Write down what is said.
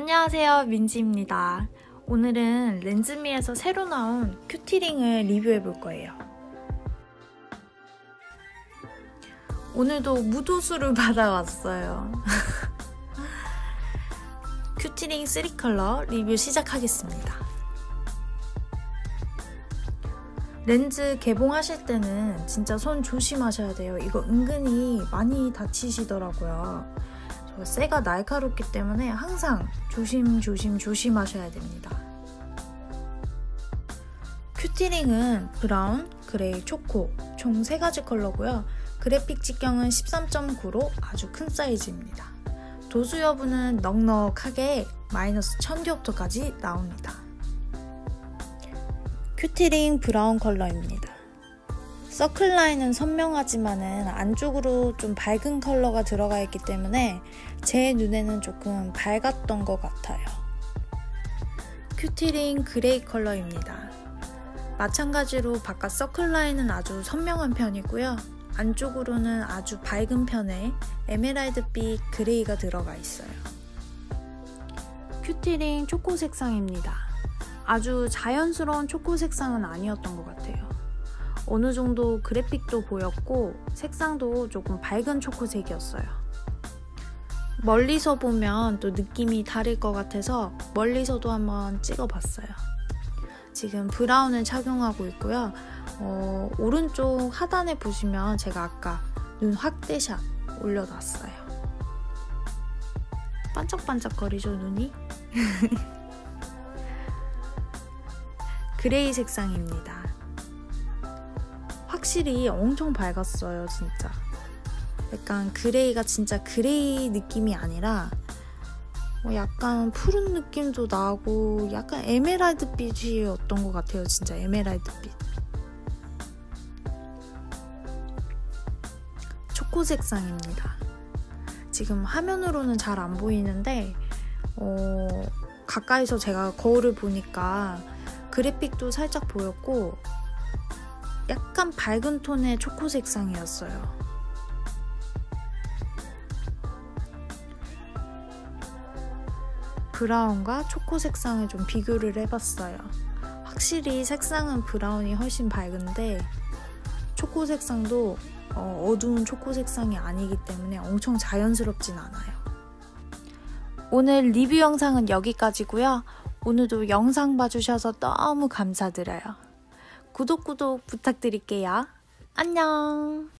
안녕하세요, 민지입니다. 오늘은 렌즈미에서 새로 나온 큐티링을 리뷰해 볼 거예요. 오늘도 무도수를 받아왔어요. 큐티링 3컬러 리뷰 시작하겠습니다. 렌즈 개봉하실 때는 진짜 손 조심하셔야 돼요. 이거 은근히 많이 다치시더라고요. 쇠가 날카롭기 때문에 항상 조심하셔야 됩니다. 큐티링은 브라운, 그레이, 초코 총 3가지 컬러고요. 그래픽 직경은 13.9로 아주 큰 사이즈입니다. 도수 여부는 넉넉하게 마이너스 1000디옵터까지 나옵니다. 큐티링 브라운 컬러입니다. 서클 라인은 선명하지만은 안쪽으로 좀 밝은 컬러가 들어가 있기 때문에 제 눈에는 조금 밝았던 것 같아요. 큐티링 그레이 컬러입니다. 마찬가지로 바깥 서클 라인은 아주 선명한 편이고요. 안쪽으로는 아주 밝은 편의 에메랄드빛 그레이가 들어가 있어요. 큐티링 초코 색상입니다. 아주 자연스러운 초코 색상은 아니었던 것 같아요. 어느 정도 그래픽도 보였고 색상도 조금 밝은 초코색이었어요. 멀리서 보면 또 느낌이 다를 것 같아서 멀리서도 한번 찍어봤어요. 지금 브라운을 착용하고 있고요. 오른쪽 하단에 보시면 제가 아까 눈 확대샷 올려놨어요. 반짝반짝거리죠, 눈이? 그레이 색상입니다. 확실히 엄청 밝았어요, 진짜. 약간 그레이가 진짜 그레이 느낌이 아니라 약간 푸른 느낌도 나고 약간 에메랄드빛이었던 것 같아요, 진짜 에메랄드빛. 초코 색상입니다. 지금 화면으로는 잘 안 보이는데 가까이서 제가 거울을 보니까 그래픽도 살짝 보였고 약간 밝은 톤의 초코 색상이었어요. 브라운과 초코 색상을 좀 비교를 해봤어요. 확실히 색상은 브라운이 훨씬 밝은데 초코 색상도 어두운 초코 색상이 아니기 때문에 엄청 자연스럽진 않아요. 오늘 리뷰 영상은 여기까지고요. 오늘도 영상 봐주셔서 너무 감사드려요. 구독 부탁드릴게요. 안녕.